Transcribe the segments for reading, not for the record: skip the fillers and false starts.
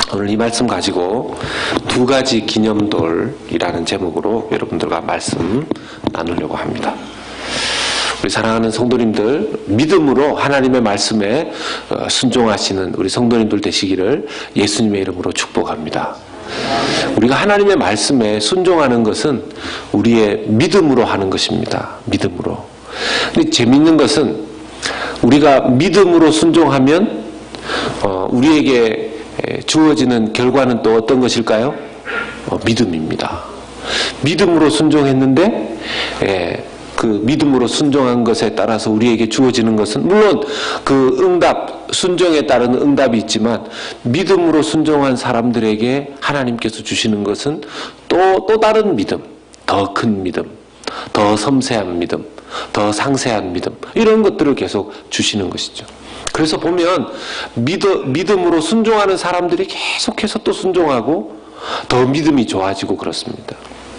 오늘 이 말씀 가지고 두 가지 기념돌이라는 제목으로 여러분들과 말씀 나누려고 합니다. 우리 사랑하는 성도님들, 믿음으로 하나님의 말씀에 순종하시는 우리 성도님들 되시기를 예수님의 이름으로 축복합니다. 우리가 하나님의 말씀에 순종하는 것은 우리의 믿음으로 하는 것입니다. 믿음으로. 근데 재밌는 것은 우리가 믿음으로 순종하면 우리에게 주어지는 결과는 또 어떤 것일까요? 믿음입니다. 믿음으로 순종했는데 그 믿음으로 순종한 것에 따라서 우리에게 주어지는 것은 물론 그 응답, 순종에 따른 응답이 있지만 믿음으로 순종한 사람들에게 하나님께서 주시는 것은 또 다른 믿음, 더 큰 믿음, 더 섬세한 믿음, 더 상세한 믿음, 이런 것들을 계속 주시는 것이죠. 그래서 보면 믿음으로 순종하는 사람들이 계속해서 또 순종하고 더 믿음이 좋아지고 그렇습니다.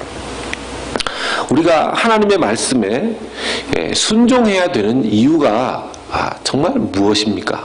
우리가 하나님의 말씀에 순종해야 되는 이유가 정말 무엇입니까?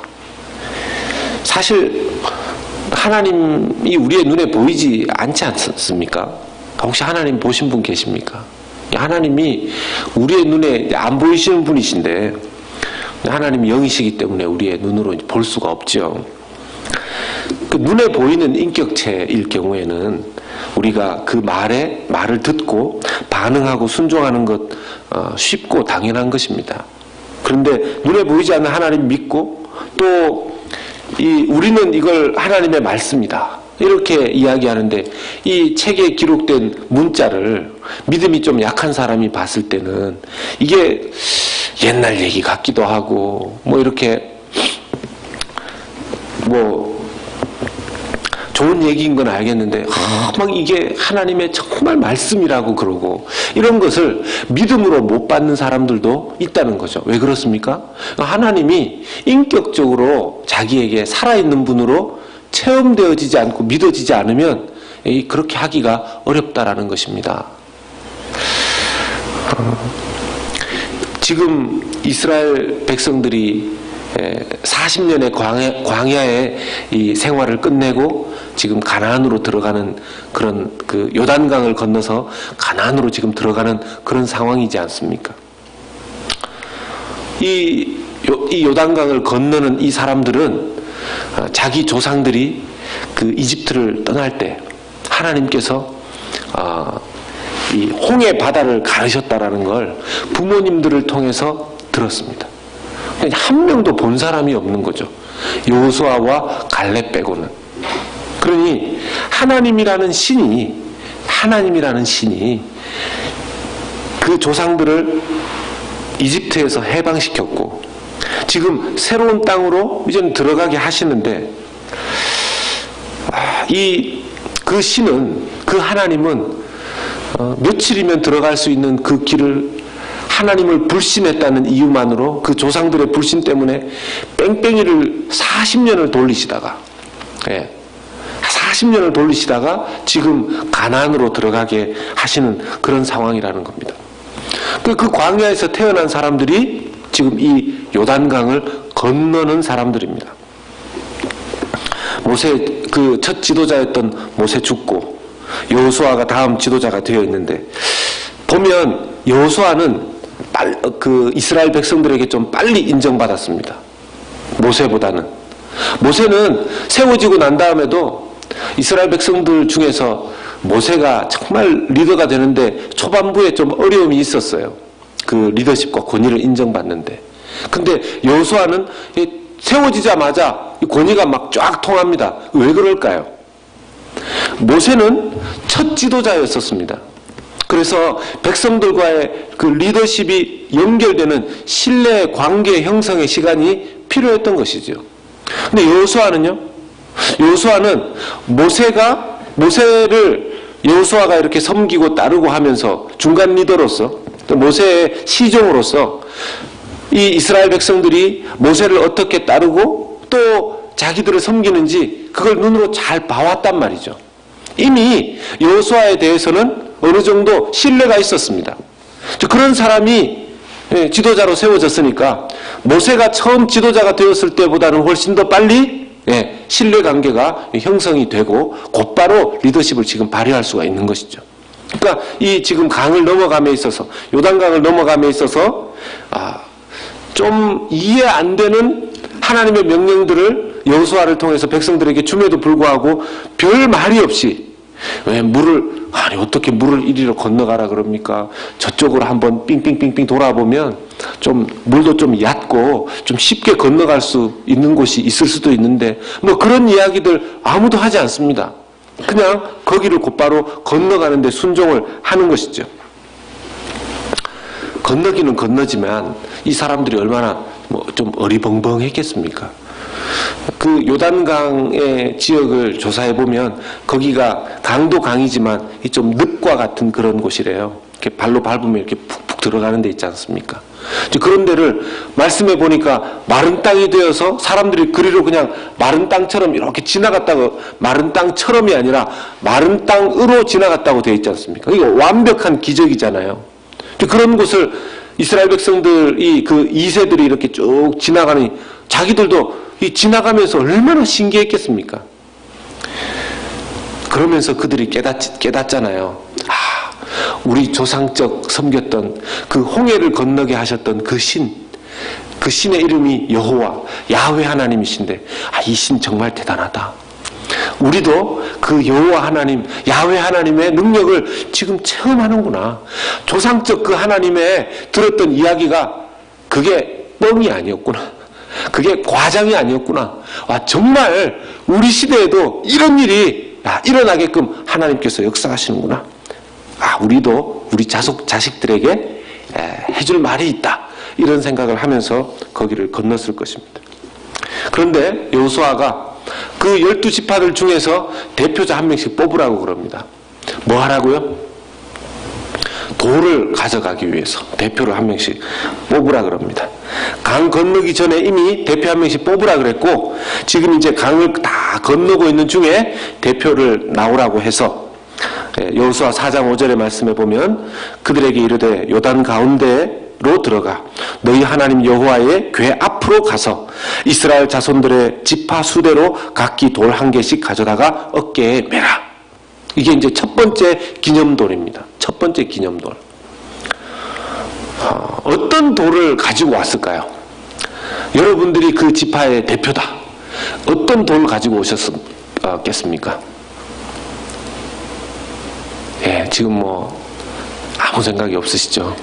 사실 하나님이 우리의 눈에 보이지 않지 않습니까? 혹시 하나님 보신 분 계십니까? 하나님이 우리의 눈에 안 보이시는 분이신데 하나님이 영이시기 때문에 우리의 눈으로 볼 수가 없죠. 그 눈에 보이는 인격체일 경우에는 우리가 그 말을 듣고 반응하고 순종하는 것 쉽고 당연한 것입니다. 그런데 눈에 보이지 않는 하나님 믿고 또 우리는 이걸 하나님의 말씀이다 이렇게 이야기하는데 이 책에 기록된 문자를 믿음이 좀 약한 사람이 봤을 때는 이게 옛날 얘기 같기도 하고 이렇게 좋은 얘기인 건 알겠는데 막 이게 하나님의 정말 말씀이라고 그러고 이런 것을 믿음으로 못 받는 사람들도 있다는 거죠. 왜 그렇습니까? 하나님이 인격적으로 자기에게 살아있는 분으로 체험되어지지 않고 믿어지지 않으면 그렇게 하기가 어렵다라는 것입니다. 지금 이스라엘 백성들이 40년의 광야의 이 생활을 끝내고 지금 가나안으로 들어가는 그런 그 요단강을 건너서 가나안으로 지금 들어가는 그런 상황이지 않습니까? 이 요단강을 건너는 이 사람들은 자기 조상들이 그 이집트를 떠날 때 하나님께서 이 홍해 바다를 가르셨다라는 걸 부모님들을 통해서 들었습니다. 한 명도 본 사람이 없는 거죠. 여호수아와 갈렙 빼고는. 그러니 하나님이라는 신이 그 조상들을 이집트에서 해방시켰고 지금 새로운 땅으로 이제는 들어가게 하시는데 그 신은, 그 하나님은 며칠이면 들어갈 수 있는 그 길을 하나님을 불신했다는 이유만으로 그 조상들의 불신 때문에 뺑뺑이를 40년을 돌리시다가 40년을 돌리시다가 지금 가나안으로 들어가게 하시는 그런 상황이라는 겁니다. 그 광야에서 태어난 사람들이 지금 이 요단강을 건너는 사람들입니다. 그 첫 지도자였던 모세 죽고 여호수아가 다음 지도자가 되어 있는데 보면 여호수아는 그 이스라엘 백성들에게 좀 빨리 인정받았습니다. 모세보다는. 모세는 세워지고 난 다음에도 이스라엘 백성들 중에서 모세가 정말 리더가 되는데 초반부에 좀 어려움이 있었어요. 그 리더십과 권위를 인정받는데. 근데 여호수아는 세워지자마자 권위가 막 쫙 통합니다. 왜 그럴까요? 모세는 첫 지도자였었습니다. 그래서 백성들과의 그 리더십이 연결되는 신뢰 관계 형성의 시간이 필요했던 것이죠. 근데 여호수아는요? 여호수아는 모세를 여호수아가 이렇게 섬기고 따르고 하면서 중간 리더로서 또 모세의 시종으로서 이 이스라엘 백성들이 모세를 어떻게 따르고 또 자기들을 섬기는지 그걸 눈으로 잘 봐왔단 말이죠. 이미 여호수아에 대해서는 어느 정도 신뢰가 있었습니다. 그런 사람이 지도자로 세워졌으니까 모세가 처음 지도자가 되었을 때보다는 훨씬 더 빨리 신뢰관계가 형성이 되고 곧바로 리더십을 지금 발휘할 수가 있는 것이죠. 그러니까 이 지금 강을 넘어감에 있어서, 요단강을 넘어감에 있어서 좀 이해 안 되는 하나님의 명령들을 여호수아를 통해서 백성들에게 줌에도 불구하고 별 말이 없이, 왜 어떻게 물을 이리로 건너가라 그럽니까? 저쪽으로 한번 삥삥삥삥 돌아보면 좀 물도 좀 얕고 좀 쉽게 건너갈 수 있는 곳이 있을 수도 있는데, 뭐 그런 이야기들 아무도 하지 않습니다. 그냥 거기를 곧바로 건너가는데 순종을 하는 것이죠. 건너기는 건너지만 이 사람들이 얼마나 좀 어리벙벙했겠습니까? 그 요단강의 지역을 조사해 보면 거기가 강도 강이지만 좀 늪과 같은 그런 곳이래요. 이렇게 발로 밟으면 이렇게 푹푹 들어가는 데 있지 않습니까? 그런 데를 말씀해 보니까 마른 땅이 되어서 사람들이 그리로 그냥 마른 땅처럼 이렇게 지나갔다고, 마른 땅처럼이 아니라 마른 땅으로 지나갔다고 되어 있지 않습니까? 이거 완벽한 기적이잖아요. 그런 곳을 이스라엘 백성들이, 그 2세들이 이렇게 쭉 지나가니 자기들도 이 지나가면서 얼마나 신기했겠습니까? 그러면서 그들이 깨닫잖아요. 우리 조상적 섬겼던 그 홍해를 건너게 하셨던 그 신의 이름이 여호와, 야훼 하나님이신데, 이 신 정말 대단하다. 우리도 그 여호와 하나님, 야훼 하나님의 능력을 지금 체험하는구나. 조상적 그 하나님의 들었던 이야기가 그게 뻥이 아니었구나. 그게 과장이 아니었구나. 정말 우리 시대에도 이런 일이 일어나게끔 하나님께서 역사하시는구나. 우리도 우리 자식들에게 해줄 말이 있다. 이런 생각을 하면서 거기를 건넜을 것입니다. 그런데 여호수아가 그 12지파들 중에서 대표자 한 명씩 뽑으라고 그럽니다. 뭐 하라고요? 돌을 가져가기 위해서 대표를 한 명씩 뽑으라 그럽니다. 강 건너기 전에 이미 대표 한 명씩 뽑으라 그랬고, 지금 이제 강을 다 건너고 있는 중에 대표를 나오라고 해서 여호수아 4장 5절의 말씀에 보면, 그들에게 이르되 요단 가운데로 들어가 너희 하나님 여호와의 궤 앞으로 가서 이스라엘 자손들의 지파 수대로 각기 돌 한 개씩 가져다가 어깨에 매라. 이게 이제 첫 번째 기념돌입니다. 첫 번째 기념돌. 어떤 돌을 가지고 왔을까요? 여러분들이 그 지파의 대표다. 어떤 돌을 가지고 오셨겠습니까? 지금 아무 생각이 없으시죠?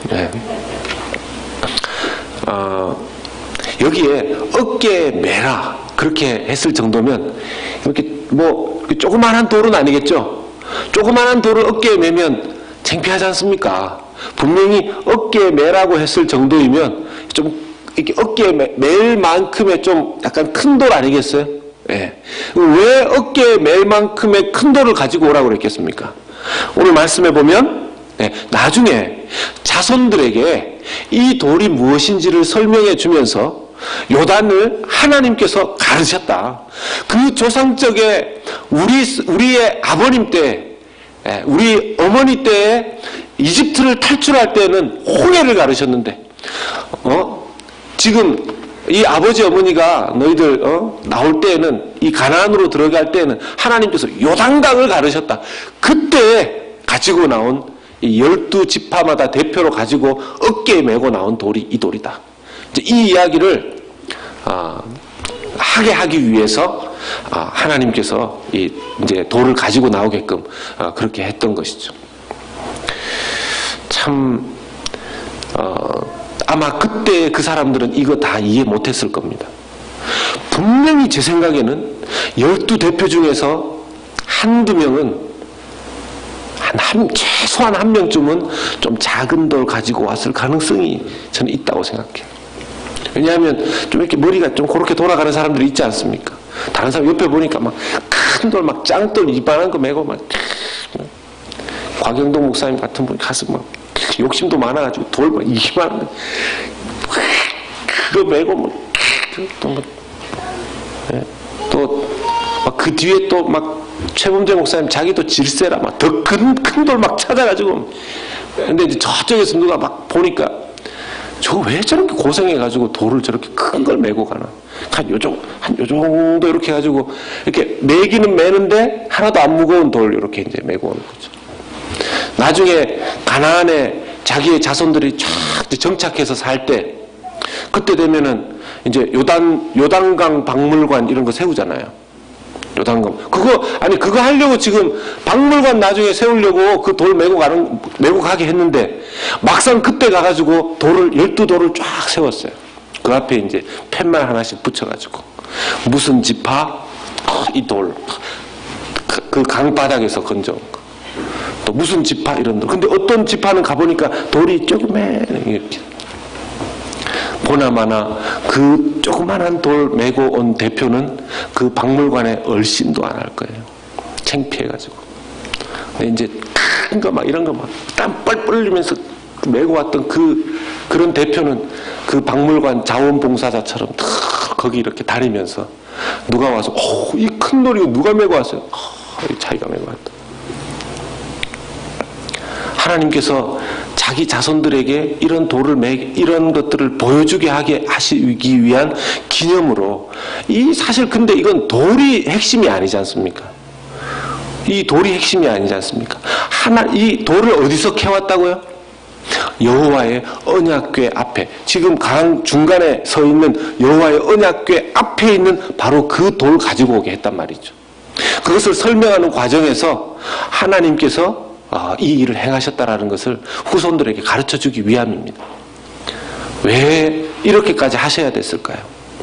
여기에 어깨에 매라 그렇게 했을 정도면, 이렇게 조그만한 돌은 아니겠죠? 조그만한 돌을 어깨에 매면 창피하지 않습니까? 분명히 어깨에 매라고 했을 정도이면 좀 이렇게 어깨에 맬 만큼의 좀 약간 큰 돌 아니겠어요? 왜 어깨에 맬 만큼의 큰 돌을 가지고 오라고 그랬겠습니까? 오늘 말씀해 보면 나중에 자손들에게 이 돌이 무엇인지를 설명해 주면서 요단을 하나님께서 가르쳤다. 그 조상적의 우리의 아버님 때, 우리 어머니 때에 이집트를 탈출할 때는 홍해를 가르쳤는데, 지금 이 아버지 어머니가 너희들 나올 때에는, 이 가나안으로 들어갈 때에는 하나님께서 요단강을 가르쳤다. 그때 가지고 나온 이 12지파마다 대표로 가지고 어깨에 메고 나온 돌이 이 돌이다. 이 이야기를 하게 하기 위해서 하나님께서 이제 돌을 가지고 나오게끔 그렇게 했던 것이죠. 참 아마 그때 그 사람들은 이거 다 이해 못했을 겁니다. 분명히 제 생각에는 12대표 중에서 한두 명은 최소한 한 명쯤은 좀 작은 돌 가지고 왔을 가능성이 저는 있다고 생각해요. 왜냐하면 좀 이렇게 머리가 좀 그렇게 돌아가는 사람들이 있지 않습니까? 다른 사람 옆에 보니까 막 큰 돌, 막 짱돌 이만한 거 메고 막 곽영동 목사님 같은 분이 가서 막 욕심도 많아가지고 돌 막 이만한 거 그거 메고 또 그 뒤에 또 막 최범재 목사님 자기도 질세라 막 더 큰 돌 막 찾아가지고, 근데 이제 저쪽에서 누가 막 보니까 저거 왜 저렇게 고생해가지고 돌을 저렇게 큰 걸 메고 가나? 한 요 정도 이렇게 해가지고 이렇게 메기는 메는데 하나도 안 무거운 돌 이렇게 이제 메고 오는 거죠. 나중에 가나안에 자기의 자손들이 쫙 정착해서 살 때, 그때 되면은 이제 요단강 박물관 이런 거 세우잖아요. 요단강. 그거 하려고 지금 박물관 나중에 세우려고 그 돌 메고 가게 했는데, 막상 그때 가가지고 12돌을 쫙 세웠어요. 그 앞에 이제 팻말 하나씩 붙여가지고, 무슨 지파, 이 돌, 그 강바닥에서 건져온 거. 또 무슨 지파 이런 돌. 근데 어떤 지파는 가보니까 돌이 조그매 이렇게. 보나마나 그 조그만한 돌 메고 온 대표는 그 박물관에 얼씬도 안 할 거예요. 창피해가지고. 근데 이제 큰 거 막 이런 거 막 땀 뻘뻘 흘리면서 메고 왔던 그런 대표는 그 박물관 자원봉사자처럼 거기 이렇게 다니면서 누가 와서 이 큰 돌 이거 누가 메고 왔어요? 자기가 메고 왔다. 하나님께서 자기 자손들에게 이런 이런 것들을 보여주게 하시기 위한 기념으로, 사실 근데 이건 돌이 핵심이 아니지 않습니까? 이 돌이 핵심이 아니지 않습니까? 이 돌을 어디서 캐왔다고요? 여호와의 언약궤 앞에, 지금 강 중간에 서 있는 여호와의 언약궤 앞에 있는 바로 그 돌 가지고 오게 했단 말이죠. 그것을 설명하는 과정에서 하나님께서 이 일을 행하셨다라는 것을 후손들에게 가르쳐주기 위함입니다. 왜 이렇게까지 하셔야 됐을까요?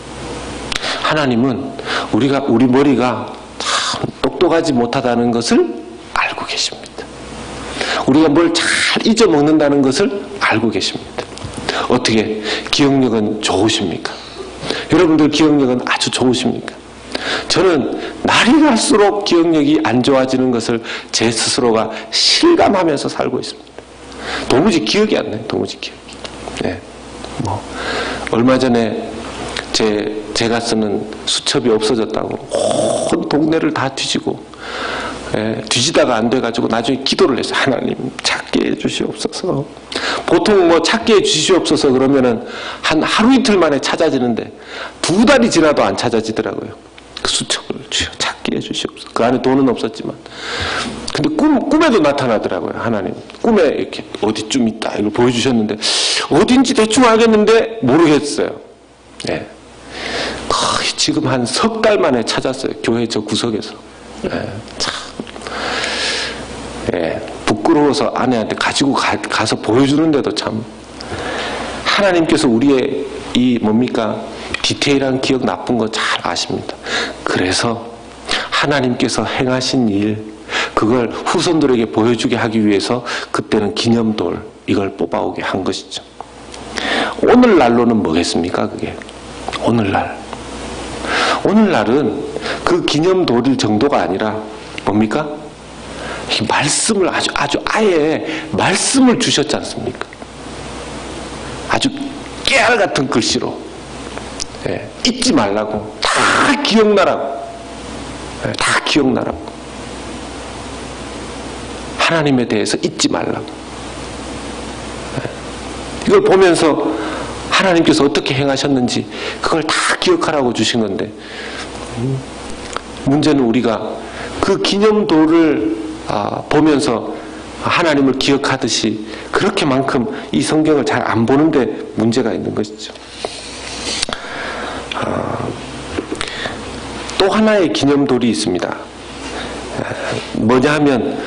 하나님은 우리 머리가 참 똑똑하지 못하다는 것을 알고 계십니다. 우리가 뭘 잘 잊어먹는다는 것을 알고 계십니다. 어떻게 기억력은 좋으십니까? 여러분들 기억력은 아주 좋으십니까? 저는 날이 갈수록 기억력이 안 좋아지는 것을 제 스스로가 실감하면서 살고 있습니다. 도무지 기억이 안 나요. 도무지 기억이. 네. 얼마 전에 제가 쓰는 수첩이 없어졌다고 온 동네를 다 뒤지고, 뒤지다가 안 돼가지고 나중에 기도를 했어요. 하나님 찾게 해주시옵소서. 보통 찾게 해주시옵소서 그러면은 한 하루 이틀 만에 찾아지는데 2달이 지나도 안 찾아지더라고요. 그 수첩을 찾게 해주시옵소서. 그 안에 돈은 없었지만. 근데 꿈에도 나타나더라고요. 하나님 꿈에 이렇게 어디쯤 있다 이걸 보여주셨는데 어딘지 대충 알겠는데 모르겠어요. 네. 거의 지금 한 3달 만에 찾았어요. 교회 저 구석에서. 참. 부끄러워서 아내한테 가지고 가서 보여주는데도 참, 하나님께서 우리의 디테일한 기억 나쁜 거 잘 아십니다. 그래서 하나님께서 행하신 일, 그걸 후손들에게 보여주게 하기 위해서 그때는 기념돌 이걸 뽑아오게 한 것이죠. 오늘날로는 뭐겠습니까? 그게 오늘날은 그 기념돌일 정도가 아니라 뭡니까? 이 말씀을 아예 말씀을 주셨지 않습니까? 아주 깨알 같은 글씨로, 잊지 말라고, 다 기억나라고, 다 기억나라고, 하나님에 대해서 잊지 말라고. 이걸 보면서 하나님께서 어떻게 행하셨는지 그걸 다 기억하라고 주신 건데, 문제는 우리가 그 기념돌을 보면서 하나님을 기억하듯이 그렇게만큼 이 성경을 잘 안 보는데 문제가 있는 것이죠. 또 하나의 기념돌이 있습니다. 뭐냐 하면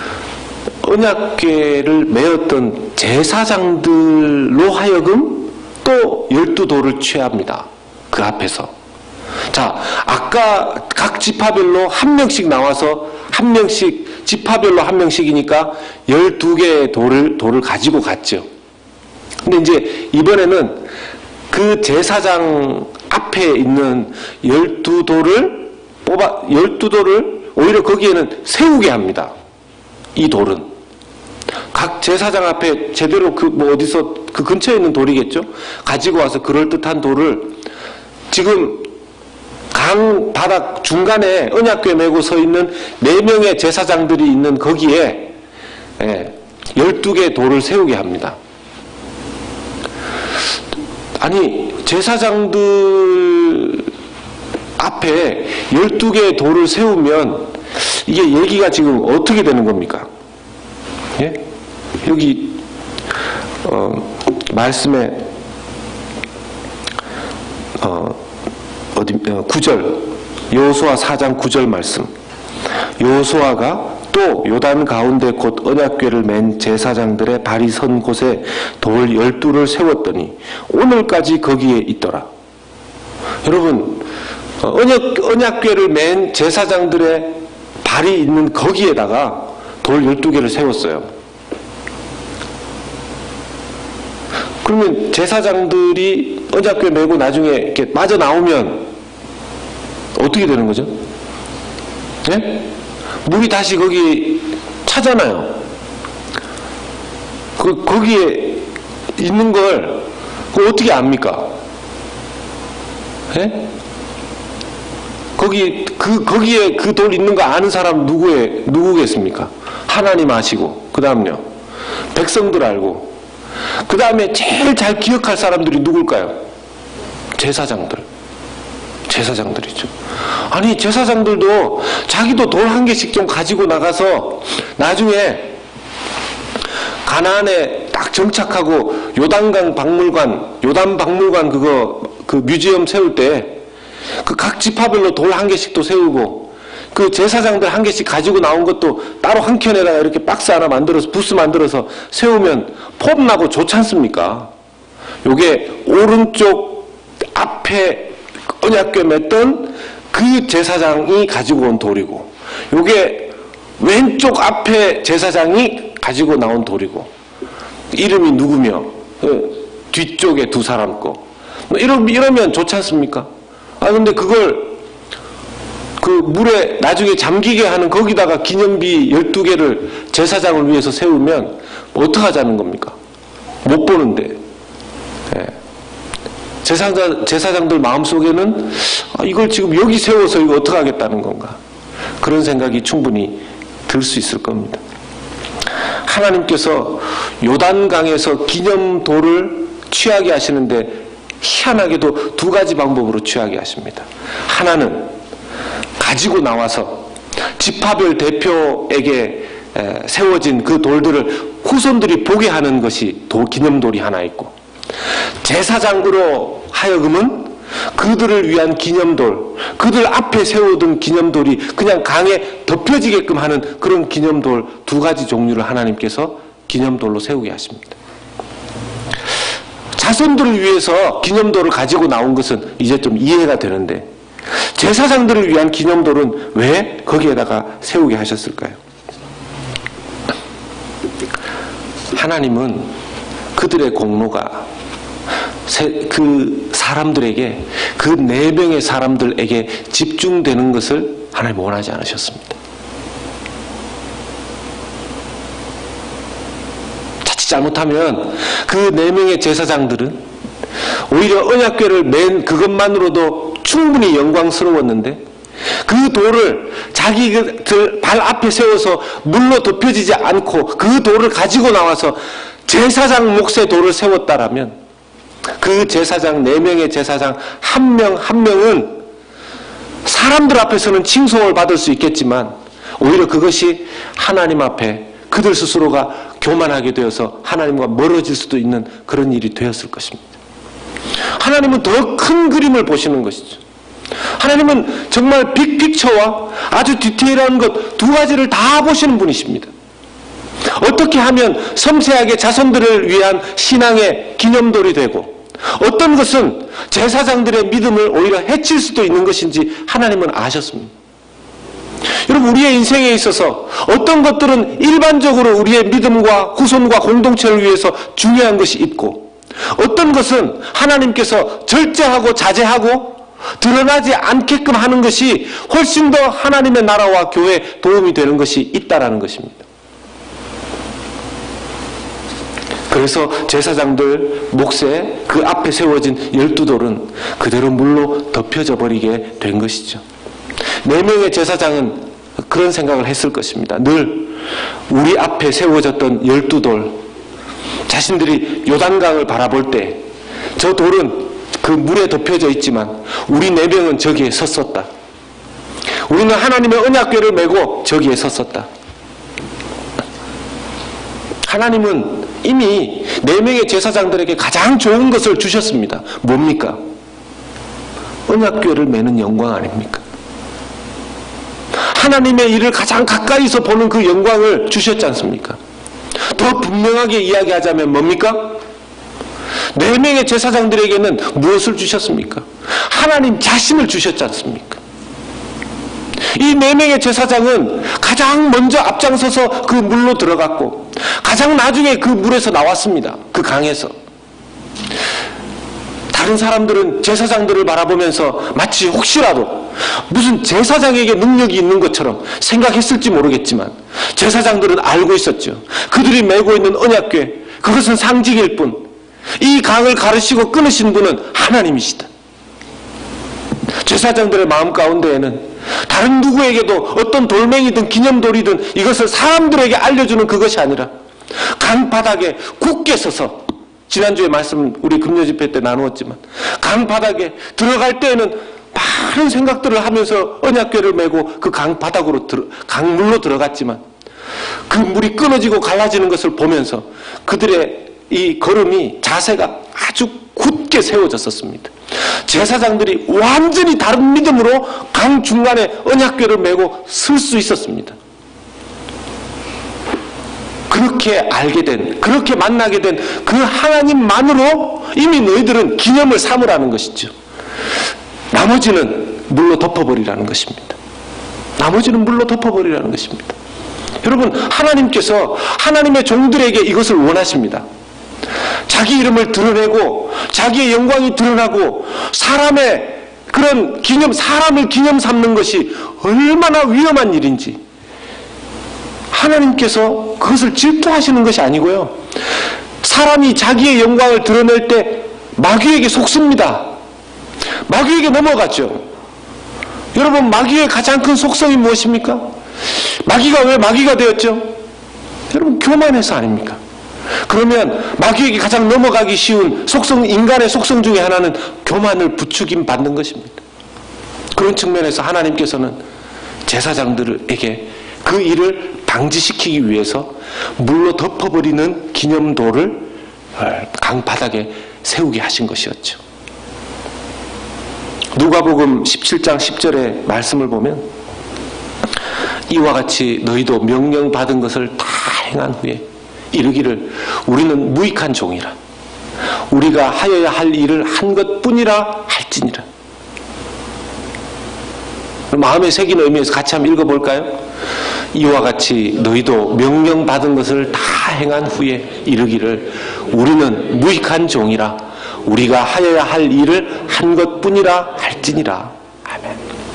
언약궤를 메었던 제사장들로 하여금 또 12돌을 취합니다. 그 앞에서. 자, 아까 각 지파별로 한 명씩 나와서 한 명씩, 지파별로 한 명씩이니까 12개의 돌을 가지고 갔죠. 근데 이제 이번에는 그 제사장 앞에 있는 12돌을 12돌을 오히려 거기에는 세우게 합니다. 이 돌은. 각 제사장 앞에 제대로 어디서 그 근처에 있는 돌이겠죠? 가지고 와서 그럴듯한 돌을 지금 강 바닥 중간에 언약궤 메고 서 있는 4명의 제사장들이 있는 거기에 12개의 돌을 세우게 합니다. 아니 제사장들 앞에 12개의 돌을 세우면 이게 얘기가 지금 어떻게 되는 겁니까? 예? 여기 말씀에 9절 여호수아 4장 9절 말씀, 여호수아가 또 요단 가운데 곧 언약궤를 맨 제사장들의 발이 선 곳에 돌 12를 세웠더니 오늘까지 거기에 있더라. 여러분, 언약궤를 맨 제사장들의 발이 있는 거기에다가 돌 12개를 세웠어요. 그러면 제사장들이 언약궤 메고 나중에 이렇게 빠져나오면 어떻게 되는 거죠? 네? 물이 다시 거기 차잖아요. 거기에 있는 걸 어떻게 압니까? 네? 거기에 그 돌 있는 거 아는 사람 누구겠습니까? 하나님 아시고, 그 다음요 백성들 알고, 그 다음에 제일 잘 기억할 사람들이 누굴까요? 제사장들이죠. 아니 제사장들도 자기도 돌 한 개씩 좀 가지고 나가서 나중에 가나안에 딱 정착하고 요단 박물관 그 뮤지엄 세울 때 그 각 지파별로 돌 한 개씩도 세우고, 그 제사장들 한 개씩 가지고 나온 것도 따로 한 켠에다가 이렇게 박스 하나 만들어서 부스 만들어서 세우면 폼나고 좋지 않습니까? 요게 오른쪽 앞에 언약궤 맸던 그 제사장이 가지고 온 돌이고, 요게 왼쪽 앞에 제사장이 가지고 나온 돌이고, 이름이 누구며 뒤쪽에 두 사람 거 이러면 좋지 않습니까? 근데 그걸 그 물에 나중에 잠기게 하는 거기다가 기념비 12개를 제사장을 위해서 세우면 어떡하자는 겁니까? 못 보는데. 예. 제사장들 마음속에는 이걸 지금 여기 세워서 이거 어떡하겠다는 건가, 그런 생각이 충분히 들 수 있을 겁니다. 하나님께서 요단강에서 기념돌을 취하게 하시는데 희한하게도 두 가지 방법으로 취하게 하십니다. 하나는 가지고 나와서 지파별 대표에게 세워진 그 돌들을 후손들이 보게 하는 것이 기념돌이 하나 있고, 제사장으로 하여금은 그들을 위한 기념돌, 그들 앞에 세워둔 기념돌이 그냥 강에 덮여지게끔 하는 그런 기념돌 두 가지 종류를 하나님께서 기념돌로 세우게 하십니다. 자손들을 위해서 기념돌을 가지고 나온 것은 이제 좀 이해가 되는데, 제사장들을 위한 기념돌은 왜 거기에다가 세우게 하셨을까요? 하나님은 그들의 공로가 그 사람들에게, 그 4명의 사람들에게 집중되는 것을 하나님 원하지 않으셨습니다. 자칫 잘못하면 그 4명의 제사장들은 오히려 언약궤를 맨 그것만으로도 충분히 영광스러웠는데, 그 돌을 자기들 발 앞에 세워서 물로 덮여지지 않고 그 돌을 가지고 나와서 제사장 몫의 돌을 세웠다라면, 그 제사장 4명의 제사장 한 명 한 명은 사람들 앞에서는 칭송을 받을 수 있겠지만 오히려 그것이 하나님 앞에 그들 스스로가 교만하게 되어서 하나님과 멀어질 수도 있는 그런 일이 되었을 것입니다. 하나님은 더 큰 그림을 보시는 것이죠. 하나님은 정말 빅픽처와 아주 디테일한 것 두 가지를 다 보시는 분이십니다. 어떻게 하면 섬세하게 자손들을 위한 신앙의 기념돌이 되고, 어떤 것은 제사장들의 믿음을 오히려 해칠 수도 있는 것인지 하나님은 아셨습니다. 여러분, 우리의 인생에 있어서 어떤 것들은 일반적으로 우리의 믿음과 후손과 공동체를 위해서 중요한 것이 있고, 어떤 것은 하나님께서 절제하고 자제하고 드러나지 않게끔 하는 것이 훨씬 더 하나님의 나라와 교회에 도움이 되는 것이 있다라는 것입니다. 그래서 제사장들 몫에 그 앞에 세워진 12돌은 그대로 물로 덮여져 버리게 된 것이죠. 4명의 제사장은 그런 생각을 했을 것입니다. 늘 우리 앞에 세워졌던 12돌, 자신들이 요단강을 바라볼 때 저 돌은 그 물에 덮여져 있지만 우리 4명은 저기에 섰었다. 우리는 하나님의 언약궤를 메고 저기에 섰었다. 하나님은 이미 4명의 제사장들에게 가장 좋은 것을 주셨습니다. 뭡니까? 언약궤를 메는 영광 아닙니까? 하나님의 일을 가장 가까이서 보는 그 영광을 주셨지 않습니까? 더 분명하게 이야기하자면 뭡니까? 4명의 제사장들에게는 무엇을 주셨습니까? 하나님 자신을 주셨지 않습니까? 이 4명의 제사장은 가장 먼저 앞장서서 그 물로 들어갔고 가장 나중에 그 물에서 나왔습니다. 그 강에서. 다른 사람들은 제사장들을 바라보면서 마치 혹시라도 무슨 제사장에게 능력이 있는 것처럼 생각했을지 모르겠지만 제사장들은 알고 있었죠. 그들이 메고 있는 언약궤, 그것은 상징일 뿐 이 강을 가르시고 끊으신 분은 하나님이시다. 제사장들의 마음 가운데에는 다른 누구에게도 어떤 돌멩이든 기념돌이든 이것을 사람들에게 알려주는 그것이 아니라 강바닥에 굳게 서서, 지난주에 말씀 우리 금요집회 때 나누었지만 강바닥에 들어갈 때에는 많은 생각들을 하면서 언약궤를 메고 그 강바닥으로 강물로 들어갔지만 그 물이 끊어지고 갈라지는 것을 보면서 그들의 이 걸음이, 자세가 아주 굳게 세워졌었습니다. 제사장들이 완전히 다른 믿음으로 강 중간에 언약궤를 메고 설 수 있었습니다. 그렇게 알게 된, 그렇게 만나게 된 그 하나님만으로 이미 너희들은 기념을 삼으라는 것이죠. 나머지는 물로 덮어버리라는 것입니다. 나머지는 물로 덮어버리라는 것입니다. 여러분, 하나님께서 하나님의 종들에게 이것을 원하십니다. 자기 이름을 드러내고 자기의 영광이 드러나고 사람의 그런 사람을 기념 삼는 것이 얼마나 위험한 일인지 하나님께서 그것을 질투하시는 것이 아니고요. 사람이 자기의 영광을 드러낼 때 마귀에게 속습니다. 마귀에게 넘어갔죠. 여러분, 마귀의 가장 큰 속성이 무엇입니까? 마귀가 왜 마귀가 되었죠? 여러분, 교만해서 아닙니까? 그러면 마귀에게 가장 넘어가기 쉬운 속성, 인간의 속성 중에 하나는 교만을 부추김 받는 것입니다. 그런 측면에서 하나님께서는 제사장들에게 그 일을 방지시키기 위해서 물로 덮어버리는 기념돌을 강바닥에 세우게 하신 것이었죠. 누가복음 17장 10절의 말씀을 보면 이와 같이 너희도 명령받은 것을 다 행한 후에 이르기를 우리는 무익한 종이라 우리가 하여야 할 일을 한 것뿐이라 할지니라. 마음에 새긴 의미에서 같이 한번 읽어볼까요? 이와 같이 너희도 명령받은 것을 다 행한 후에 이르기를 우리는 무익한 종이라 우리가 하여야 할 일을 한 것뿐이라 할지니라. 아멘.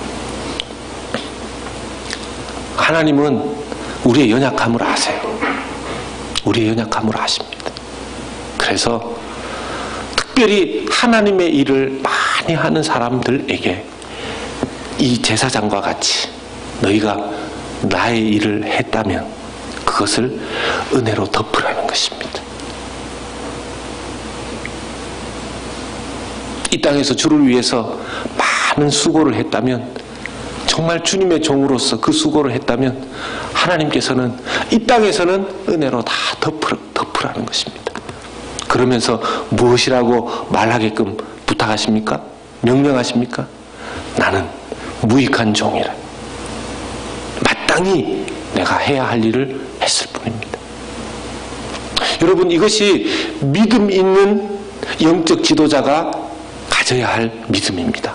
하나님은 우리의 연약함을 아세요. 우리의 연약함을 아십니다. 그래서 특별히 하나님의 일을 많이 하는 사람들에게 이 제사장과 같이 너희가 나의 일을 했다면 그것을 은혜로 덮으라는 것입니다. 이 땅에서 주를 위해서 많은 수고를 했다면, 정말 주님의 종으로서 그 수고를 했다면 하나님께서는 이 땅에서는 은혜로 다 덮으라는 것입니다. 그러면서 무엇이라고 말하게끔 부탁하십니까? 명령하십니까? 나는 무익한 종이라. 마땅히 내가 해야 할 일을 했을 뿐입니다. 여러분, 이것이 믿음 있는 영적 지도자가 가져야 할 믿음입니다.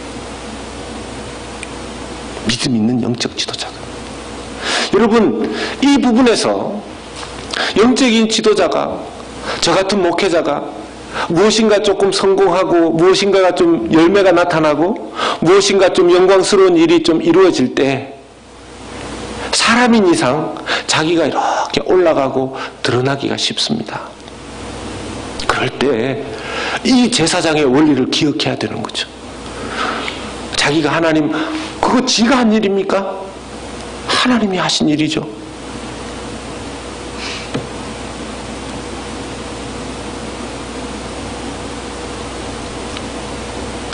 믿음 있는 영적 지도자가. 여러분, 이 부분에서 영적인 지도자가, 저 같은 목회자가 무엇인가 조금 성공하고 무엇인가가 좀 열매가 나타나고 무엇인가 좀 영광스러운 일이 좀 이루어질 때 사람인 이상 자기가 이렇게 올라가고 드러나기가 쉽습니다. 그럴 때 이 제사장의 원리를 기억해야 되는 거죠. 자기가 하나님, 그거 지가 한 일입니까? 하나님이 하신 일이죠.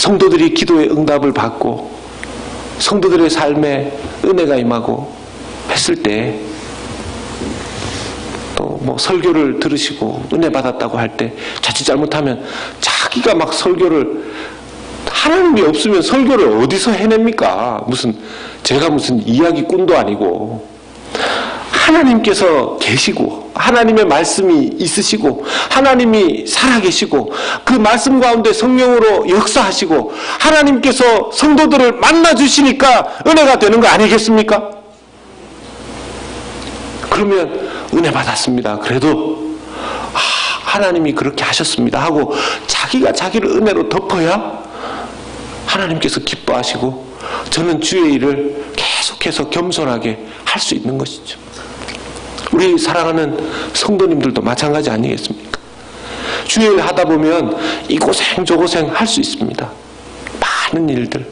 성도들이 기도의 응답을 받고 성도들의 삶에 은혜가 임하고 했을 때 또 뭐 설교를 들으시고 은혜 받았다고 할 때 자칫 잘못하면 자기가 막 설교를 하나님이 없으면 설교를 어디서 해냅니까? 제가 무슨 이야기꾼도 아니고 하나님께서 계시고 하나님의 말씀이 있으시고 하나님이 살아계시고 그 말씀 가운데 성령으로 역사하시고 하나님께서 성도들을 만나주시니까 은혜가 되는 거 아니겠습니까? 그러면 은혜 받았습니다. 그래도 하나님이 그렇게 하셨습니다 하고 자기가 자기를 은혜로 덮어야 하나님께서 기뻐하시고 저는 주의 일을 계속해서 겸손하게 할 수 있는 것이죠. 우리 사랑하는 성도님들도 마찬가지 아니겠습니까? 주의 일 하다 보면 이 고생 저 고생 할 수 있습니다. 많은 일들.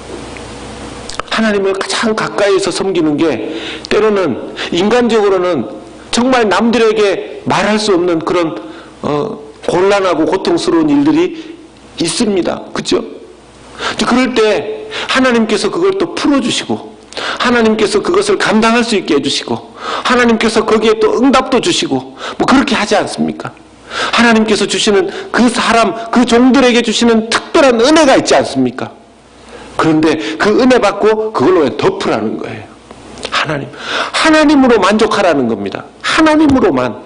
하나님을 가장 가까이에서 섬기는 게 때로는 인간적으로는 정말 남들에게 말할 수 없는 그런 곤란하고 고통스러운 일들이 있습니다. 그렇죠? 그럴 때 하나님께서 그걸 또 풀어주시고 하나님께서 그것을 감당할 수 있게 해주시고 하나님께서 거기에 또 응답도 주시고 뭐 그렇게 하지 않습니까? 하나님께서 주시는 그 사람, 그 종들에게 주시는 특별한 은혜가 있지 않습니까? 그런데 그 은혜 받고 그걸로 덮으라는 거예요. 하나님으로 만족하라는 겁니다. 하나님으로만.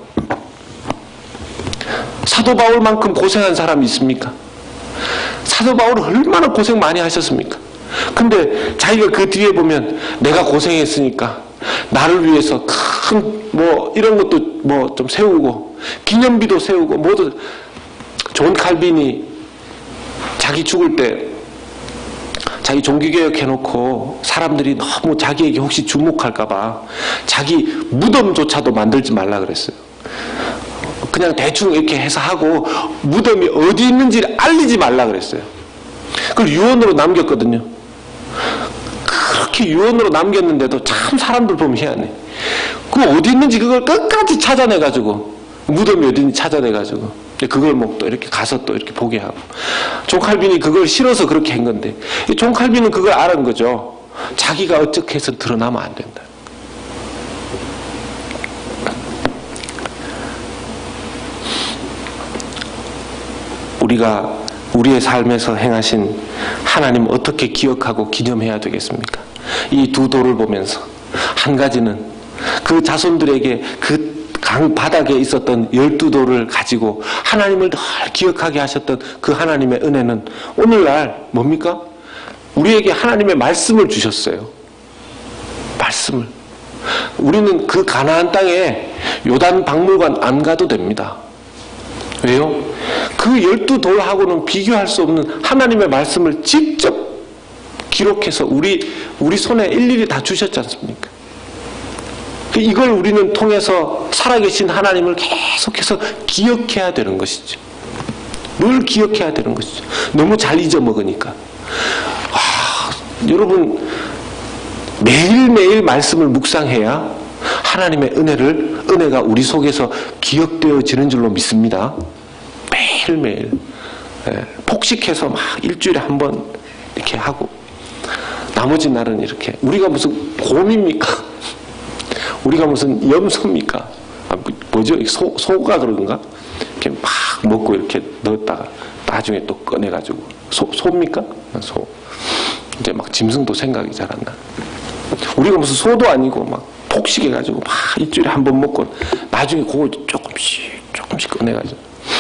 사도 바울만큼 고생한 사람이 있습니까? 사도 바울은 얼마나 고생 많이 하셨습니까? 근데 자기가 그 뒤에 보면 내가 고생했으니까 나를 위해서 큰 뭐 이런 것도 뭐 좀 세우고 기념비도 세우고 모두 존 칼빈이 자기 죽을 때 자기 종교개혁 해놓고 사람들이 너무 자기에게 혹시 주목할까봐 자기 무덤조차도 만들지 말라 그랬어요. 그냥 대충 이렇게 해서 하고 무덤이 어디 있는지 알리지 말라 그랬어요. 그걸 유언으로 남겼거든요. 그렇게 유언으로 남겼는데도 참 사람들 보면 희한해. 그 어디 있는지 그걸 끝까지 찾아내가지고 무덤이 어디 있는지 찾아내가지고 그걸 뭐 또 이렇게 가서 또 이렇게 보게 하고 존 칼빈이 그걸 싫어서 그렇게 한 건데 존 칼빈은 그걸 알은 거죠. 자기가 어떻게 해서 드러나면 안 된다. 우리가 우리의 삶에서 행하신 하나님 어떻게 기억하고 기념해야 되겠습니까? 이 두 돌을 보면서 한 가지는 그 자손들에게 그 강 바닥에 있었던 12돌을 가지고 하나님을 늘 기억하게 하셨던 그 하나님의 은혜는 오늘날 뭡니까? 우리에게 하나님의 말씀을 주셨어요. 말씀을. 우리는 그 가나안 땅에 요단 박물관 안 가도 됩니다. 왜요? 그 12돌하고는 비교할 수 없는 하나님의 말씀을 직접 기록해서 우리 손에 일일이 다 주셨지 않습니까? 이걸 우리는 통해서 살아계신 하나님을 계속해서 기억해야 되는 것이죠. 늘 기억해야 되는 것이죠. 너무 잘 잊어먹으니까. 여러분 매일매일 말씀을 묵상해야 하나님의 은혜가 우리 속에서 기억되어지는 줄로 믿습니다. 매일매일 폭식해서 막 일주일에 한 번 이렇게 하고 나머지 날은 이렇게 우리가 무슨 곰입니까? 우리가 무슨 염소입니까? 뭐죠? 소가 그런가? 이렇게 막 먹고 이렇게 넣었다가 나중에 또 꺼내가지고 소입니까? 소. 이제 막 짐승도 생각이 잘 안 나. 우리가 무슨 소도 아니고 막 폭식해가지고 막 일주일에 한 번 먹고 나중에 그걸 조금씩 꺼내가지고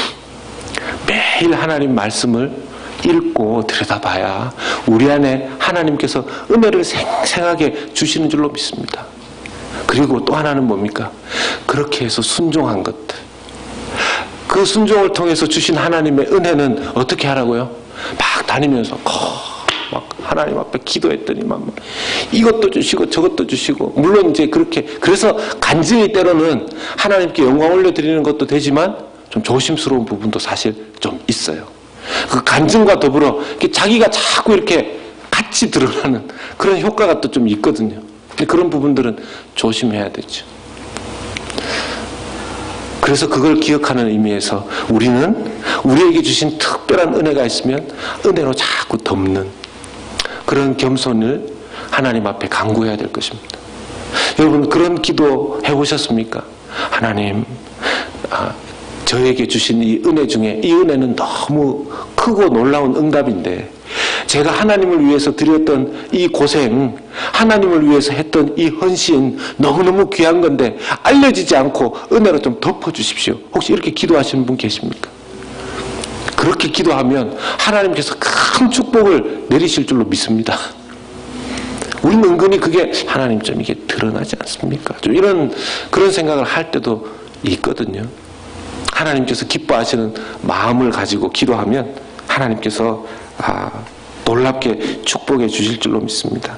매일 하나님 말씀을 읽고 들여다봐야 우리 안에 하나님께서 은혜를 생생하게 주시는 줄로 믿습니다. 그리고 또 하나는 뭡니까? 그렇게 해서 순종한 것들. 그 순종을 통해서 주신 하나님의 은혜는 어떻게 하라고요? 막 다니면서 막 하나님 앞에 기도했더니 막 이것도 주시고 저것도 주시고 물론 이제 그렇게 그래서 간증이 때로는 하나님께 영광 올려드리는 것도 되지만 좀 조심스러운 부분도 사실 좀 있어요. 그 간증과 더불어 자기가 자꾸 이렇게 같이 드러나는 그런 효과가 또 좀 있거든요. 그런 부분들은 조심해야 되죠. 그래서 그걸 기억하는 의미에서 우리는 우리에게 주신 특별한 은혜가 있으면 은혜로 자꾸 덮는 그런 겸손을 하나님 앞에 간구해야 될 것입니다. 여러분 그런 기도 해보셨습니까? 하나님, 저에게 주신 이 은혜 중에 이 은혜는 너무 크고 놀라운 응답인데 제가 하나님을 위해서 드렸던 이 고생, 하나님을 위해서 했던 이 헌신 너무너무 귀한 건데 알려지지 않고 은혜로 좀 덮어주십시오. 혹시 이렇게 기도하시는 분 계십니까? 그렇게 기도하면 하나님께서 큰 축복을 내리실 줄로 믿습니다. 우리는 은근히 그게 하나님 좀 이게 드러나지 않습니까? 좀 그런 생각을 할 때도 있거든요. 하나님께서 기뻐하시는 마음을 가지고 기도하면 하나님께서 놀랍게 축복해 주실 줄로 믿습니다.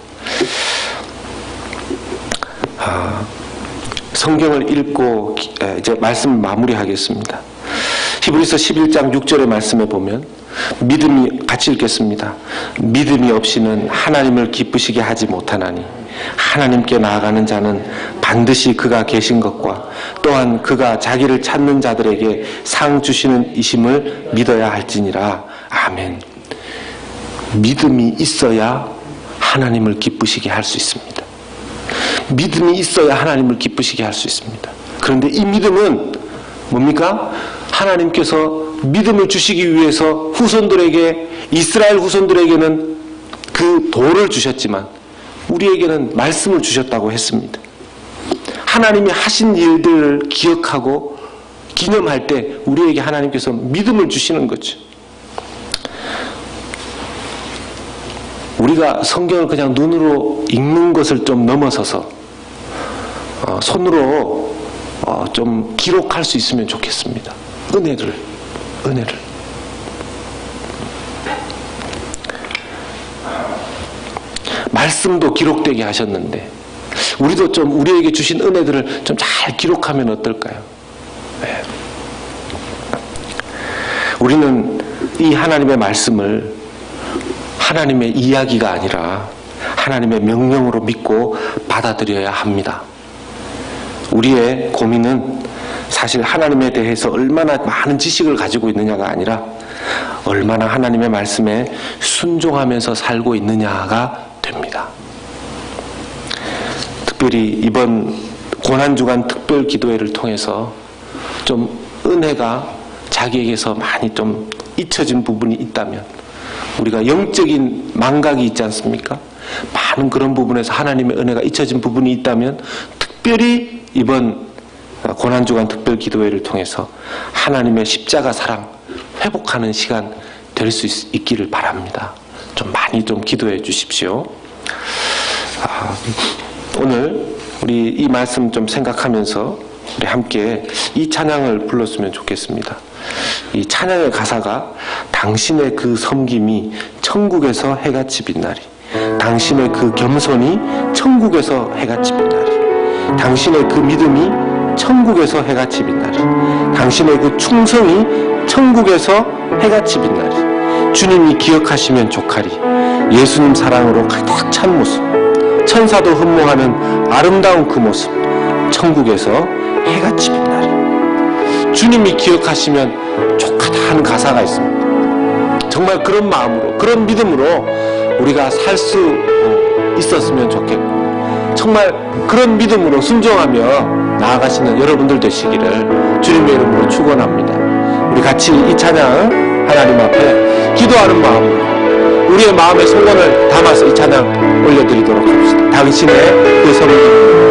성경을 읽고 이제 말씀을 마무리하겠습니다. 히브리서 11장 6절의 말씀에 보면 믿음이, 같이 읽겠습니다. 믿음이 없이는 하나님을 기쁘시게 하지 못하나니 하나님께 나아가는 자는 반드시 그가 계신 것과 또한 그가 자기를 찾는 자들에게 상 주시는 이심을 믿어야 할지니라. 아멘. 믿음이 있어야 하나님을 기쁘시게 할 수 있습니다. 믿음이 있어야 하나님을 기쁘시게 할 수 있습니다. 그런데 이 믿음은 뭡니까? 하나님께서 믿음을 주시기 위해서 후손들에게, 이스라엘 후손들에게는 그 도를 주셨지만 우리에게는 말씀을 주셨다고 했습니다. 하나님이 하신 일들을 기억하고 기념할 때 우리에게 하나님께서 믿음을 주시는 거죠. 우리가 성경을 그냥 눈으로 읽는 것을 좀 넘어서서 손으로 좀 기록할 수 있으면 좋겠습니다. 은혜를. 말씀도 기록되게 하셨는데 우리도 좀 우리에게 주신 은혜들을 좀 잘 기록하면 어떨까요? 네. 우리는 이 하나님의 말씀을 하나님의 이야기가 아니라 하나님의 명령으로 믿고 받아들여야 합니다. 우리의 고민은 사실 하나님에 대해서 얼마나 많은 지식을 가지고 있느냐가 아니라 얼마나 하나님의 말씀에 순종하면서 살고 있느냐가 됩니다. 특별히 이번 고난주간 특별 기도회를 통해서 좀 은혜가 자기에게서 많이 좀 잊혀진 부분이 있다면, 우리가 영적인 망각이 있지 않습니까? 많은 그런 부분에서 하나님의 은혜가 잊혀진 부분이 있다면 특별히 이번 고난주간 특별 기도회를 통해서 하나님의 십자가 사랑 회복하는 시간 될 수 있기를 바랍니다. 좀 많이 좀 기도해 주십시오. 오늘 우리 이 말씀 좀 생각하면서 우리 함께 이 찬양을 불렀으면 좋겠습니다. 이 찬양의 가사가 당신의 그 섬김이 천국에서 해같이 빛나리, 당신의 그 겸손이 천국에서 해같이 빛나리, 당신의 그 믿음이 천국에서 해같이 빛나리, 당신의 그 충성이 천국에서 해같이 빛나리, 주님이 기억하시면 족하리, 예수님 사랑으로 가득 찬 모습, 천사도 흠모하는 아름다운 그 모습, 천국에서 해같이 빛나리. 주님이 기억하시면 족하다 하는 가사가 있습니다. 정말 그런 마음으로, 그런 믿음으로 우리가 살 수 있었으면 좋겠고, 정말 그런 믿음으로 순종하며 나아가시는 여러분들 되시기를 주님의 이름으로 축원합니다. 우리 같이 이 찬양 하나님 앞에 기도하는 마음으로 우리의 마음의 소원을 담아서 이 찬양 올려드리도록 합시다. 당신의 그 섬김